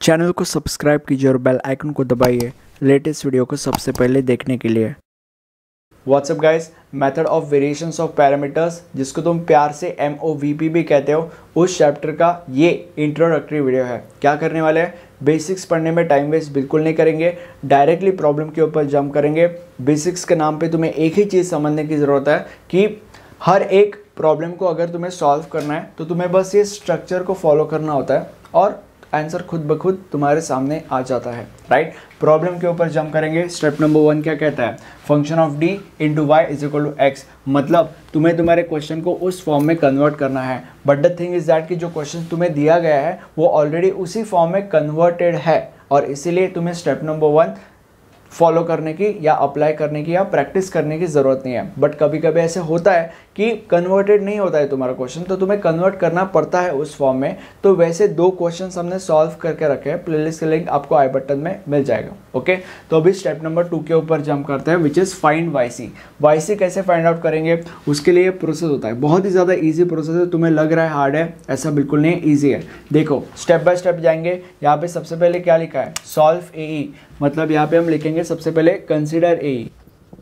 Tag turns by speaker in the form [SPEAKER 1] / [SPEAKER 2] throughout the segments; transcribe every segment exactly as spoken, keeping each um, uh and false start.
[SPEAKER 1] Channel को subscribe कीजिए और बेल आइकन को दबाइए लेटेस्ट वीडियो को सबसे पहले देखने के लिए। What's up guys, method of variations of parameters, जिसको तुम प्यार से एम ओ वी पी भी कहते हो, उस चैप्टर का ये इंट्रोडक्टरी वीडियो है। क्या करने वाले हैं, बेसिक्स पढ़ने में टाइम वेस्ट बिल्कुल नहीं करेंगे, डायरेक्टली प्रॉब्लम के ऊपर जंप करेंगे। बेसिक्स के नाम पे तुम्हें एक ही चीज़ समझने की ज़रूरत है कि हर एक प्रॉब्लम को अगर तुम्हें सॉल्व करना है तो तुम्हें बस ये स्ट्रक्चर को फॉलो करना होता है और आंसर खुद ब खुद तुम्हारे सामने आ जाता है। राइट, प्रॉब्लम के ऊपर जंप करेंगे। स्टेप नंबर वन क्या कहता है, function of d into y is equal to x. मतलब तुम्हें तुम्हारे क्वेश्चन को उस फॉर्म में कन्वर्ट करना है, but the thing is that कि जो क्वेश्चन तुम्हें दिया गया है वो ऑलरेडी उसी फॉर्म में कन्वर्टेड है और इसीलिए तुम्हें स्टेप नंबर वन फॉलो करने की या अप्लाई करने की या प्रैक्टिस करने की ज़रूरत नहीं है। बट कभी कभी ऐसे होता है कि कन्वर्टेड नहीं होता है तुम्हारा क्वेश्चन, तो तुम्हें कन्वर्ट करना पड़ता है उस फॉर्म में। तो वैसे दो क्वेश्चन हमने सॉल्व करके रखे हैं, प्लेलिस्ट का लिंक आपको आई बटन में मिल जाएगा। ओके, तो अभी स्टेप नंबर टू के ऊपर जंप करते हैं, which is find y c. Y c कैसे फाइंड आउट करेंगे, उसके लिए प्रोसेस होता है, बहुत ही ज़्यादा ईजी प्रोसेस है। तुम्हें लग रहा है हार्ड है, ऐसा बिल्कुल नहीं, ईजी है। देखो स्टेप बाय स्टेप जाएंगे। यहाँ पे सबसे पहले क्या लिखा है, सॉल्व ए ई, मतलब यहाँ पे हम लिखेंगे सबसे पहले कंसिडर ए ई।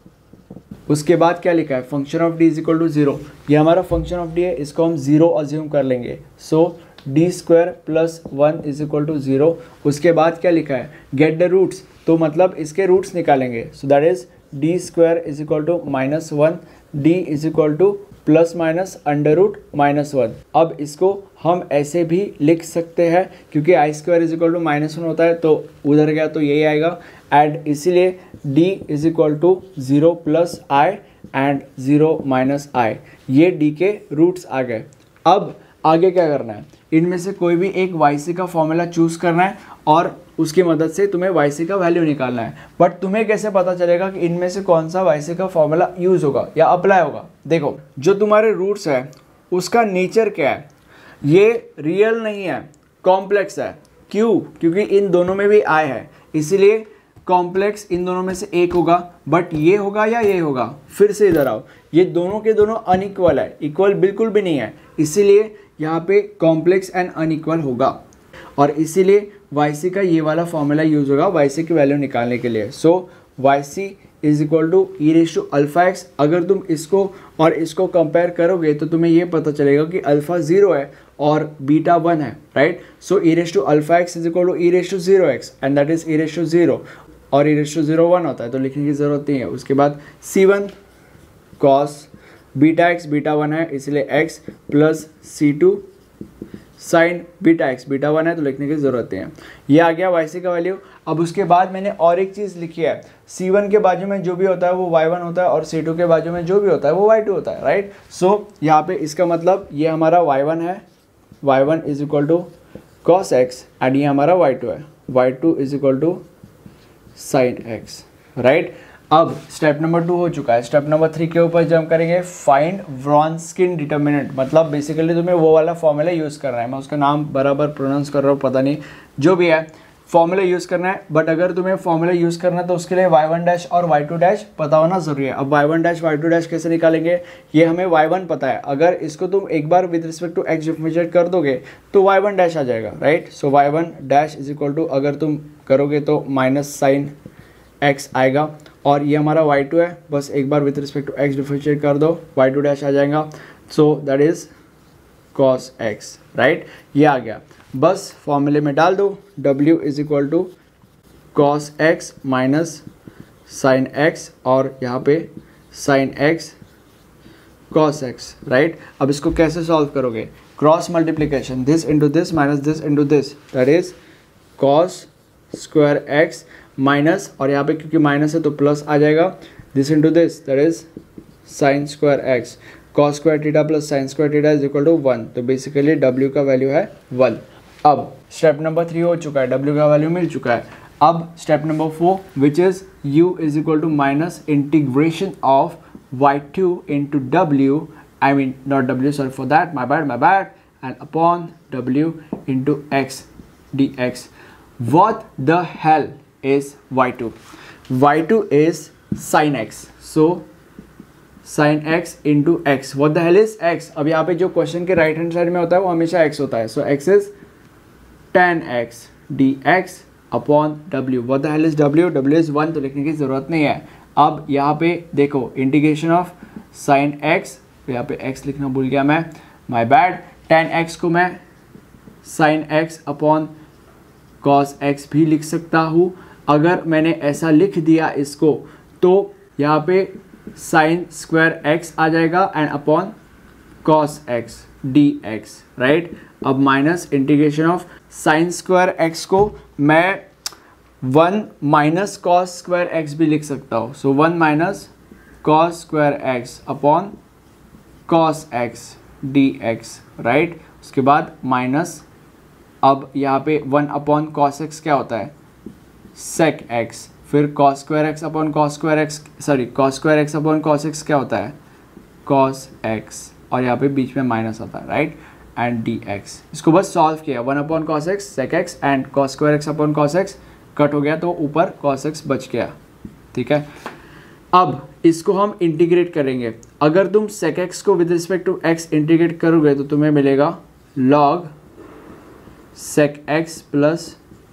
[SPEAKER 1] उसके बाद क्या लिखा है, function of d is equal to zero. ये हमारा फंक्शन ऑफ डी है, इसको हम जीरो अज्यूम कर लेंगे। So d square plus one is equal to zero. उसके बाद क्या लिखा है, गेट द रूट्स, तो मतलब इसके रूट्स निकालेंगे। So that is d square is equal to minus one, d is equal to plus minus under root minus one. अब इसको हम ऐसे भी लिख सकते हैं क्योंकि i square is equal to minus one होता है, तो उधर गया तो यही आएगा। एंड इसीलिए d is equal to zero plus i and zero minus i, ये d के रूट्स आ गए। अब आगे क्या करना है, इनमें से कोई भी एक वाई सी का फॉर्मूला चूज़ करना है और उसकी मदद से तुम्हें वाई सी का वैल्यू निकालना है। बट तुम्हें कैसे पता चलेगा कि इनमें से कौन सा वाई सी का फॉर्मूला यूज़ होगा या अप्लाई होगा। देखो जो तुम्हारे रूट्स है उसका नेचर क्या है, ये रियल नहीं है, कॉम्प्लेक्स है। क्यों, क्योंकि इन दोनों में भी आई है, इसीलिए कॉम्प्लेक्स इन दोनों में से एक होगा। बट ये होगा या ये होगा, फिर से इधर आओ, ये दोनों के दोनों अनइक्वल है, इक्वल बिल्कुल भी नहीं है, इसीलिए यहाँ पे कॉम्प्लेक्स एंड अनइक्वल होगा और इसीलिए वाई सी का ये वाला फॉर्मूला यूज होगा वाई सी की वैल्यू निकालने के लिए। So Y C is equal to E raise to alpha x. अगर तुम इसको और इसको कंपेयर करोगे तो तुम्हें ये पता चलेगा कि अल्फा जीरो है और बीटा वन है। Right, so e raise to alpha x is equal to E raise to zero x and that is e raise to zero, और ई रेश टू जीरो वन होता है तो लिखने की ज़रूरत नहीं है। उसके बाद c one cos beta x, beta one है इसलिए x plus c two sine beta x, beta one है तो लिखने की ज़रूरत नहीं है। ये आ गया वाई सी का वैल्यू। अब उसके बाद मैंने और एक चीज़ लिखी है, सी वन के बाजू में जो भी होता है वो वाई वन होता है और सी टू के बाजू में जो भी होता है वो वाई टू होता है। राइट, सो यहाँ पे इसका मतलब ये हमारा वाई वन है, y one is equal to cos x and ये हमारा वाई टू है, y two is equal to sine x. Right, अब स्टेप नंबर टू हो चुका है। स्टेप नंबर थ्री के ऊपर जंप करेंगे, फाइंड व्रॉन्स्किन डिटर्मिनेंट। मतलब बेसिकली तुम्हें वो वाला फॉर्मूला यूज़ करना है, मैं उसका नाम बराबर प्रोनाउंस कर रहा हूँ पता नहीं, जो भी है फॉर्मूला यूज़ करना है। बट अगर तुम्हें फॉर्मूला यूज़ करना है तो उसके लिए वाई वन डैश और वाई टू डैश पता होना ज़रूरी है। अब y one dash y two dash कैसे निकालेंगे, ये हमें वाई वन पता है, अगर इसको तुम एक बार with respect to x differentiate कर दोगे तो वाई वन डैश आ जाएगा। Right, so y one dash is equal to, अगर तुम करोगे तो माइनस साइन एक्स आएगा और ये हमारा वाई टू है, बस एक बार with respect to x differentiate कर दो, वाई टू डैश आ जाएगा। So that is cos x. Right, ये आ गया, बस फॉर्मूले में डाल दो, w is equal to cos x minus sine x और यहाँ पे sine x cos x. Right, अब इसको कैसे सॉल्व करोगे, cross multiplication, this into this minus this into this, that is cos square x minus, और यहाँ पे क्योंकि माइनस है तो प्लस आ जाएगा, this into this that is sine square x, cos square theta plus sine square theta is equal to one. तो basically w का वैल्यू है वन। अब स्टेप नंबर थ्री हो चुका है, w का वैल्यू मिल चुका है। अब step number four which is u is equal to minus integration of y two into डब्ल्यू, I mean not w, sorry for that, my bad my bad, and upon w into x D x. What the hell is y two? Y two is sin x. So sin x into x. What the hell is x? अब यहाँ पे जो question के right hand side में होता है वो हमेशा x होता है. So x is ten X D X upon W. What the hell is W? W is one, तो लिखने की ज़रूरत नहीं है। अब यहाँ पे देखो इंटीग्रेशन ऑफ साइन एक्स, यहाँ पे एक्स लिखना भूल गया मैं, माय बैड। टेन एक्स को मैं sine x upon cos x भी लिख सकता हूँ। अगर मैंने ऐसा लिख दिया इसको तो यहाँ पे साइन स्क्वायर एक्स आ जाएगा and upon cos x D x, right. अब minus integration of sine square x को मैं one minus cos square x भी लिख सकता हूँ। So one minus cos square x upon cos x D x, right. उसके बाद माइनस, अब यहाँ पे वन अपॉन कॉस एक्स क्या होता है? Sec x. फिर cos square x upon cos square x, sorry cos square x upon cos x क्या होता है? कॉस एक्स, और यहाँ पे बीच में माइनस आता है, राइट, एंड डी एक्स। इसको बस सॉल्व किया, one upon cos x sec x and cos square x upon cos x cut हो गया तो ऊपर कॉस एक्स बच गया, ठीक है। अब इसको हम इंटीग्रेट करेंगे। अगर तुम सेक एक्स को with respect to x integrate करोगे तो तुम्हें मिलेगा log sec x plus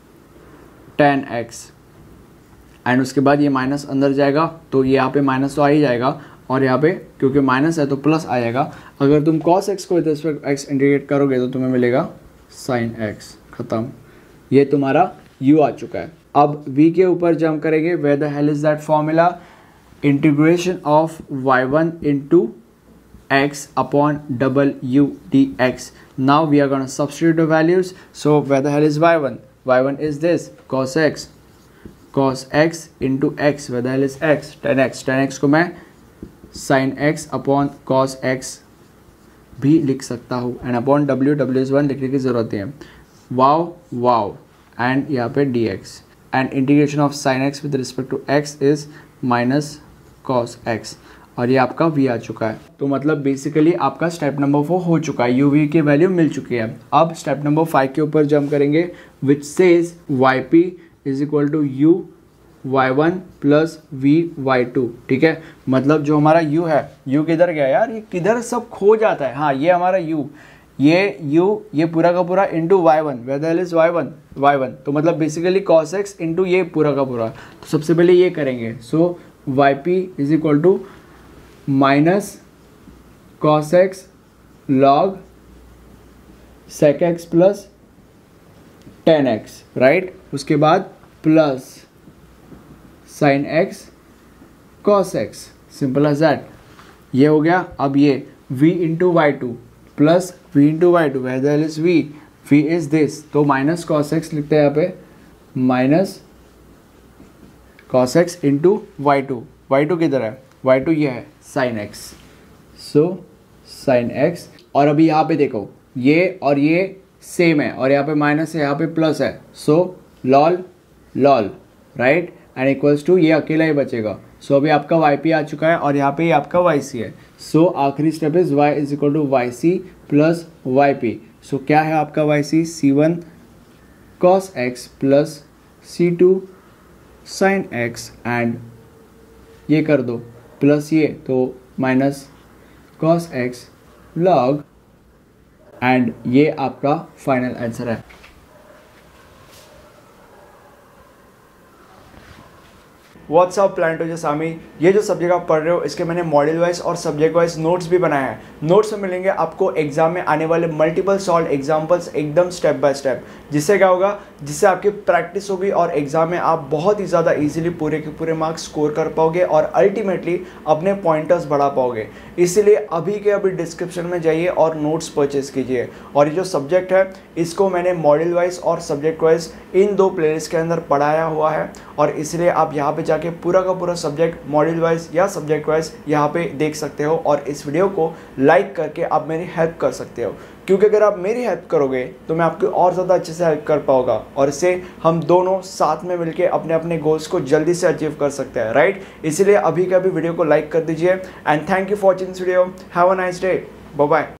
[SPEAKER 1] tan x, and उसके बाद ये माइनस अंदर जाएगा तो ये यहाँ पे माइनस तो आ ही जाएगा, और यहाँ पे क्योंकि माइनस है तो प्लस आ जाएगा। अगर तुम cos x को विद रिस्पेक्ट एक्स इंटीग्रेट करोगे तो तुम्हें मिलेगा sin x, खत्म। ये तुम्हारा u आ चुका है। अब v के ऊपर जंप करेंगे। Where the hell is that formula? Integration of y one into x upon double u dx. Now we are going to substitute the values. So where the hell is y one? y one is this cos x, cos x into x. Where the hell is x? tan x. tan x को मैं sin x upon cos x भी लिख सकता हूँ, and upon w, w is one लिखने की ज़रूरत है। वाव वाव, एंड यहाँ पे dx, and integration of sin x with respect to x is minus cos x, और ये आपका v आ चुका है। तो मतलब बेसिकली आपका स्टेप नंबर फोर हो चुका है, यू वी की वैल्यू मिल चुकी है। अब स्टेप नंबर फाइव के ऊपर जंप करेंगे, which says y p is equal to u y one plus v y two, ठीक है। मतलब जो हमारा u है, u किधर गया यार? ये किधर सब खो जाता है। हाँ, ये हमारा u, ये u, ये पूरा का पूरा into y one. Where the hell is y one? Y one, तो मतलब बेसिकली कॉस एक्स इंटू ये पूरा का पूरा। तो सबसे पहले ये करेंगे। So y p is equal to minus cos x log sec x plus tan x, right. उसके बाद plus sine x cos x, simple as that. ये हो गया। अब ये v into y two plus v into y two, where the hell is v? v is this, तो minus cos x लिखते हैं यहाँ पे, minus cos x into y two. Y two किधर है? वाई टू ये है sine x, so sine x. और अभी यहाँ पे देखो ये और ये सेम है, और यहाँ पे माइनस है, यहाँ पे प्लस है, so lol lol, right, and equals to ये अकेला ही बचेगा। सो so, अभी आपका वाई पी आ चुका है, और यहाँ पे आपका वाई सी है। सो so, आखिरी step is y is equal to y c plus y p. So क्या है आपका y c? C one cos x plus c two sine x, and ये कर दो प्लस ये, तो minus cos x log, and ये आपका फाइनल आंसर है। व्हाट्सअप प्लान टू जसामी। ये जो सब्जेक्ट आप पढ़ रहे हो इसके मैंने मॉडल वाइज और सब्जेक्ट वाइज नोट्स भी बनाए हैं। नोट्स में मिलेंगे आपको एग्जाम में आने वाले मल्टीपल सॉल्व एग्जाम्पल्स एकदम स्टेप बाय स्टेप, जिससे क्या होगा, जिससे आपकी प्रैक्टिस होगी और एग्जाम में आप बहुत ही ज़्यादा इजीली पूरे के पूरे मार्क्स स्कोर कर पाओगे और अल्टीमेटली अपने पॉइंटर्स बढ़ा पाओगे। इसीलिए अभी के अभी डिस्क्रिप्शन में जाइए और नोट्स परचेज कीजिए। और ये जो सब्जेक्ट है इसको मैंने मॉडल वाइज और सब्जेक्ट वाइज इन दो प्लेलिस्ट के अंदर पढ़ाया हुआ है, और इसलिए आप यहाँ पे जाके पूरा का पूरा सब्जेक्ट मॉडल वाइज या सब्जेक्ट वाइज यहाँ पे देख सकते हो, और इस वीडियो को लाइक करके आप मेरी हेल्प कर सकते हो, क्योंकि अगर आप मेरी हेल्प करोगे तो मैं आपकी और ज़्यादा अच्छे से हेल्प कर पाऊंगा, और इससे हम दोनों साथ में मिलके अपने अपने गोल्स को जल्दी से अचीव कर सकते हैं, राइट। इसलिए अभी के अभी वीडियो को लाइक कर दीजिए, and thank you for watching this video. Have a nice day, bye bye.